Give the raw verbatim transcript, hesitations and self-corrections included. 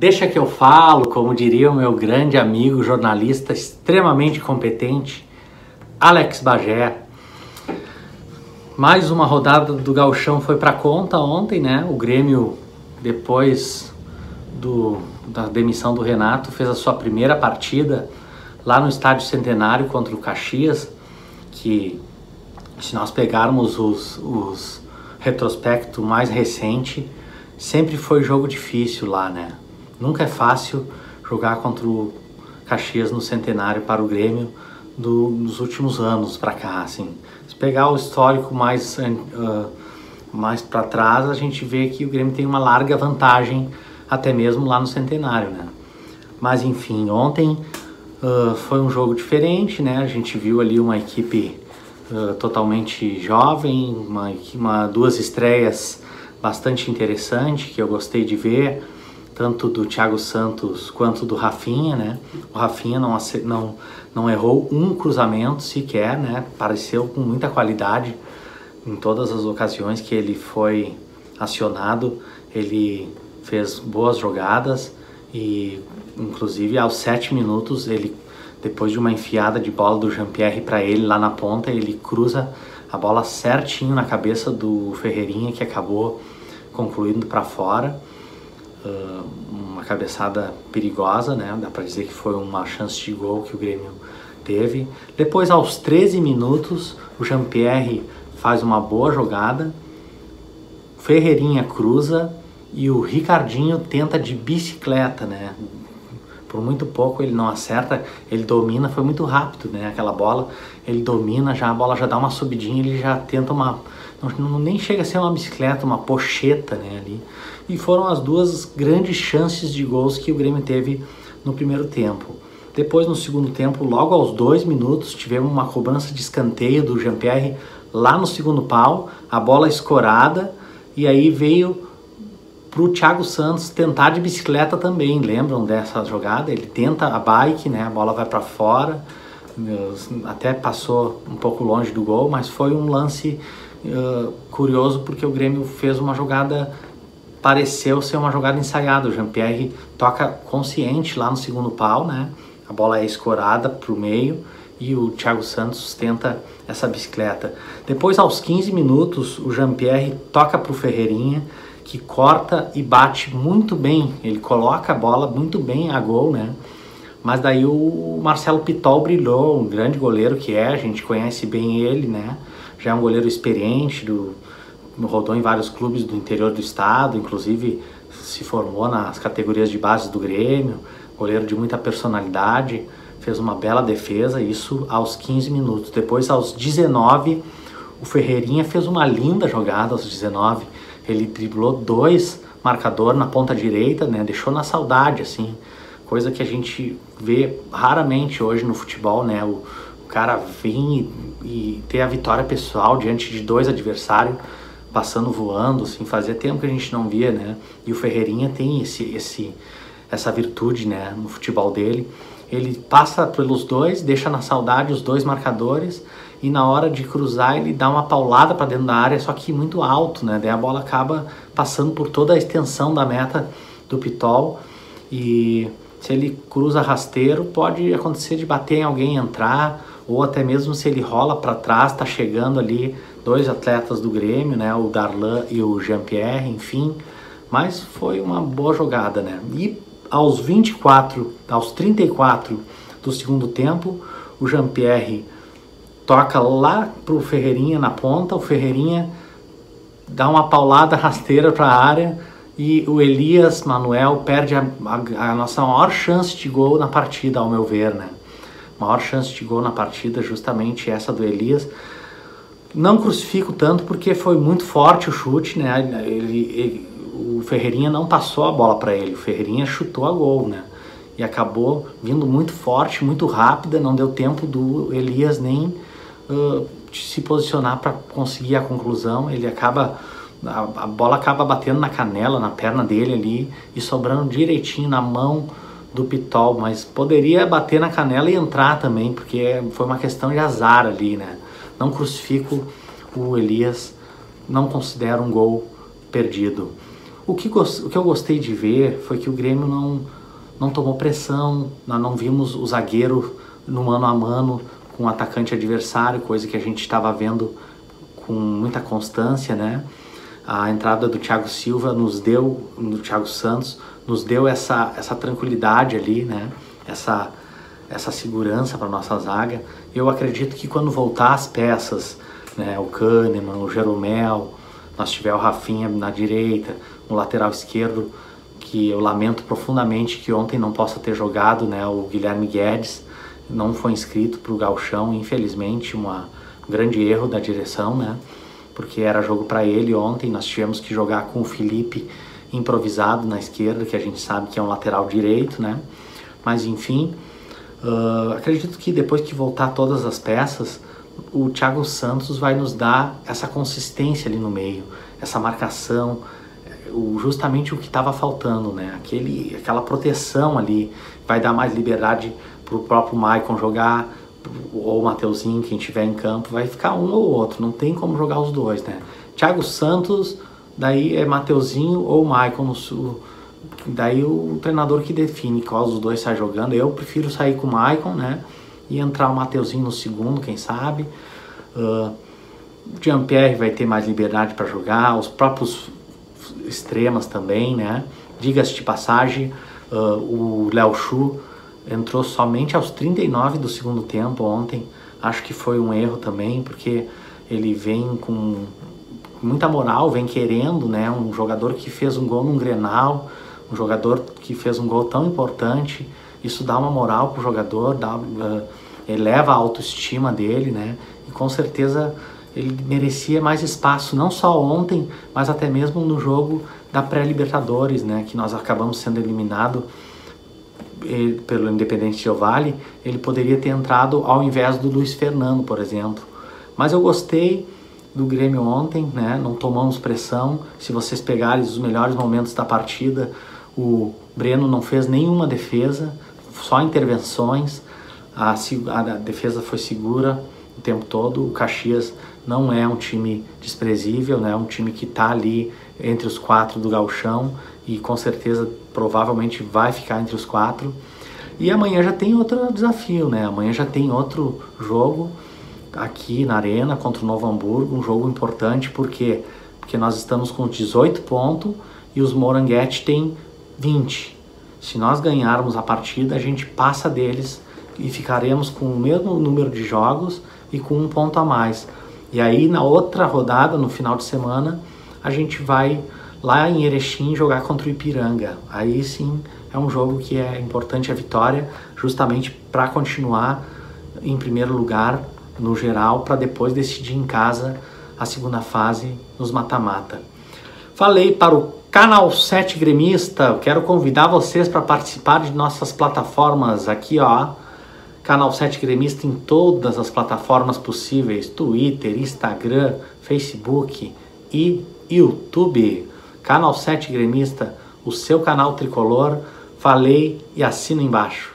Deixa que eu falo, como diria o meu grande amigo jornalista extremamente competente, Alex Bagé. Mais uma rodada do Gauchão foi para conta ontem, né? O Grêmio, depois do, da demissão do Renato, fez a sua primeira partida lá no Estádio Centenário contra o Caxias, que se nós pegarmos os, os retrospecto mais recente, sempre foi jogo difícil lá, né? Nunca é fácil jogar contra o Caxias no Centenário para o Grêmio do, nos últimos anos para cá, assim. Se pegar o histórico mais, uh, mais para trás, a gente vê que o Grêmio tem uma larga vantagem até mesmo lá no Centenário, né? Mas enfim, ontem uh, foi um jogo diferente, né? A gente viu ali uma equipe uh, totalmente jovem, uma, uma, duas estreias bastante interessantes que eu gostei de ver, tanto do Thiago Santos quanto do Rafinha, né? O Rafinha não, não, não errou um cruzamento sequer, né? Pareceu com muita qualidade em todas as ocasiões que ele foi acionado. Ele fez boas jogadas e, inclusive, aos sete minutos, ele, depois de uma enfiada de bola do Jean-Pierre para ele lá na ponta, ele cruza a bola certinho na cabeça do Ferreirinha, que acabou concluindo para fora. Uh, uma cabeçada perigosa, né? Dá para dizer que foi uma chance de gol que o Grêmio teve. Depois, aos treze minutos, o Jean-Pierre faz uma boa jogada, Ferreirinha cruza e o Ricardinho tenta de bicicleta, né? Por muito pouco ele não acerta, ele domina, foi muito rápido, né? Aquela bola, ele domina, já a bola já dá uma subidinha, ele já tenta uma... Não, nem chega a ser uma bicicleta, uma pocheta, né, ali. E foram as duas grandes chances de gols que o Grêmio teve no primeiro tempo. Depois, no segundo tempo, logo aos dois minutos, tivemos uma cobrança de escanteio do Jean-Pierre lá no segundo pau, a bola escorada, e aí veio pro Thiago Santos tentar de bicicleta também. Lembram dessa jogada? Ele tenta a bike, né, a bola vai para fora, até passou um pouco longe do gol, mas foi um lance Uh, curioso, porque o Grêmio fez uma jogada, pareceu ser uma jogada ensaiada. O Jean-Pierre toca consciente lá no segundo pau, né? A bola é escorada pro meio e o Thiago Santos tenta essa bicicleta. Depois, aos quinze minutos, o Jean-Pierre toca pro Ferreirinha, que corta e bate muito bem. Ele coloca a bola muito bem a gol, né? Mas daí o Marcelo Pitol brilhou, um grande goleiro que é, a gente conhece bem ele, né? Já é um goleiro experiente, do, rodou em vários clubes do interior do estado, inclusive se formou nas categorias de base do Grêmio, goleiro de muita personalidade, fez uma bela defesa, isso aos quinze minutos. Depois, aos dezenove, o Ferreirinha fez uma linda jogada aos dezenove, ele driblou dois marcadores na ponta direita, né? Deixou na saudade, assim, coisa que a gente vê raramente hoje no futebol, né? O, o cara vem e, e ter a vitória pessoal diante de dois adversários passando voando, assim, fazia tempo que a gente não via, né? E o Ferreirinha tem esse, esse, essa virtude, né, no futebol dele. Ele passa pelos dois, deixa na saudade os dois marcadores e na hora de cruzar ele dá uma paulada para dentro da área, só que muito alto, né? Daí a bola acaba passando por toda a extensão da meta do Pitol e se ele cruza rasteiro, pode acontecer de bater em alguém, entrar, ou até mesmo se ele rola para trás, tá chegando ali dois atletas do Grêmio, né, o Darlan e o Jean-Pierre, enfim, mas foi uma boa jogada, né? E aos vinte e quatro, aos trinta e quatro do segundo tempo, o Jean-Pierre toca lá pro Ferreirinha na ponta, o Ferreirinha dá uma paulada rasteira para a área e o Elias Manuel perde a, a, a nossa maior chance de gol na partida, ao meu ver, né? Maior chance de gol na partida, justamente essa do Elias. Não crucifico tanto porque foi muito forte o chute, né? Ele, ele, o Ferreirinha não passou a bola para ele, o Ferreirinha chutou a gol, né? E acabou vindo muito forte, muito rápida, não deu tempo do Elias nem uh, se posicionar para conseguir a conclusão. Ele acaba, a, a bola acaba batendo na canela, na perna dele ali e sobrando direitinho na mão do Pitol, mas poderia bater na canela e entrar também, porque foi uma questão de azar ali, né? Não crucifico o Elias, não considero um gol perdido. O que, o que eu gostei de ver foi que o Grêmio não, não tomou pressão, nós não vimos o zagueiro no mano a mano com o atacante adversário, coisa que a gente estava vendo com muita constância, né? A entrada do Thiago Silva nos deu, do Thiago Santos, nos deu essa, essa tranquilidade ali, né? Essa, essa segurança para nossa zaga. Eu acredito que quando voltar as peças, né? O Kahneman, o Jeromel, nós tiver o Rafinha na direita, no lateral esquerdo, que eu lamento profundamente que ontem não possa ter jogado, né? O Guilherme Guedes não foi inscrito para o Gauchão, infelizmente, uma, um grande erro da direção, né? Porque era jogo para ele ontem, nós tivemos que jogar com o Felipe improvisado na esquerda, que a gente sabe que é um lateral direito, né? Mas enfim, uh, acredito que depois que voltar todas as peças, o Thiago Santos vai nos dar essa consistência ali no meio, essa marcação, o, justamente o que estava faltando, né? Aquele, aquela proteção ali, vai dar mais liberdade para o próprio Maicon jogar, ou o Mateuzinho, quem tiver em campo, vai ficar um ou outro, não tem como jogar os dois, né? Thiago Santos, daí é Mateuzinho ou Maicon no sul, daí o treinador que define qual dos dois sai jogando. Eu prefiro sair com o Maicon, né? E entrar o Mateuzinho no segundo, quem sabe. Uh, o Jean-Pierre vai ter mais liberdade para jogar, os próprios extremas também, né? Diga-se de passagem, uh, o Léo Chu entrou somente aos trinta e nove do segundo tempo ontem. Acho que foi um erro também, porque ele vem com muita moral, vem querendo, né? Um jogador que fez um gol num Grenal, um jogador que fez um gol tão importante. Isso dá uma moral pro jogador, dá, uh, eleva a autoestima dele, né? E com certeza ele merecia mais espaço, não só ontem, mas até mesmo no jogo da pré-Libertadores, né? Que nós acabamos sendo eliminados pelo Independente Del Valle. Ele poderia ter entrado ao invés do Luiz Fernando, por exemplo. Mas eu gostei do Grêmio ontem, né? Não tomamos pressão. Se vocês pegarem os melhores momentos da partida, o Breno não fez nenhuma defesa, só intervenções. A, a defesa foi segura o tempo todo. O Caxias não é um time desprezível, né? É um time que está ali entre os quatro do Gauchão e com certeza, provavelmente vai ficar entre os quatro. E amanhã já tem outro desafio, né? Amanhã já tem outro jogo aqui na Arena contra o Novo Hamburgo, um jogo importante, porque porque nós estamos com dezoito pontos e os Moranguete têm vinte. Se nós ganharmos a partida, a gente passa deles e ficaremos com o mesmo número de jogos e com um ponto a mais. E aí na outra rodada, no final de semana, a gente vai lá em Erechim jogar contra o Ipiranga. Aí sim é um jogo que é importante a vitória, justamente para continuar em primeiro lugar no geral, para depois decidir em casa a segunda fase nos mata-mata. Falei para o Canal sete Gremista, eu quero convidar vocês para participar de nossas plataformas aqui, ó. Canal sete Gremista em todas as plataformas possíveis, Twitter, Instagram, Facebook e YouTube. Canal sete Gremista, o seu canal tricolor. Falei e assina embaixo.